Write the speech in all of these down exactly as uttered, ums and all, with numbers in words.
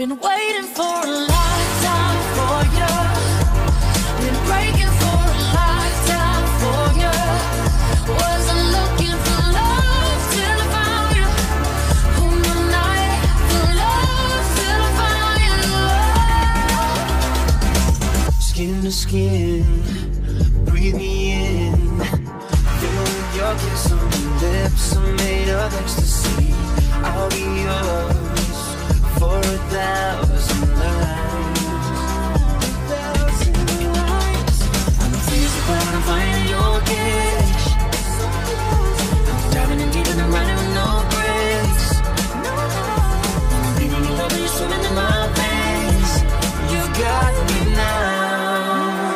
Been waiting for a lifetime for you. Been breaking for a lifetime for you. Wasn't looking for love till I found you. On the night for love till I found you. Skin to skin, breathe me in. Feel with your kiss on your lips, I'm made of ecstasy. I'll be yours for a thousand nights. I'm freezing but I'm finding your cage. I'm diving in deep and I'm riding with no brakes. I'm bleeding in love and you're swimming in my veins. You got me now.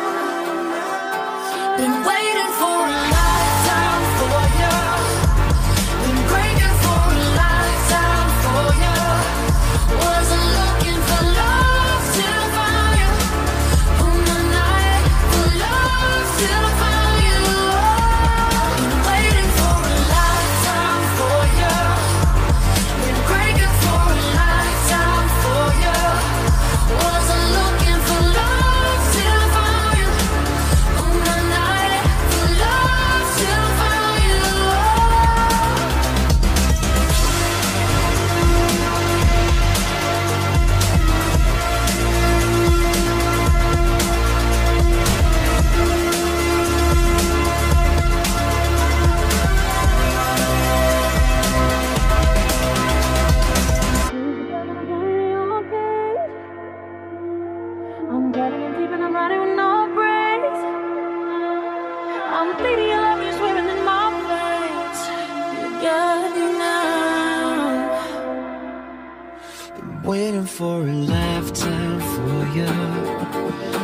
Been waiting for a lifetime for you. Been breaking for a lifetime for you. Wasn't looking for love till I found you. On the night for love till I found you. Been waiting for a lifetime for you. Been breaking for a lifetime for you. Wasn't looking for love till I found you. On the night for love till I found you. I'm getting in deep and I'm riding with no brakes. I'm bleeding, your love is swimming in my veins. You got me now. Been waiting for a lifetime for you.